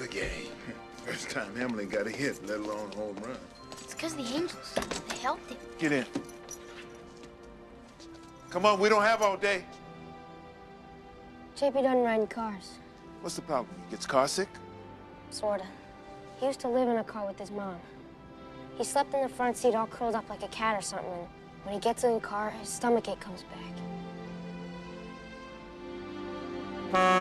the game. First time Hamlin got a hit, let alone home run. It's because the Angels. They helped him. Get in. Come on, we don't have all day. JP doesn't ride in cars. What's the problem? He gets car sick? Sorta. He used to live in a car with his mom. He slept in the front seat all curled up like a cat or something, and when he gets in the car, his stomachache comes back.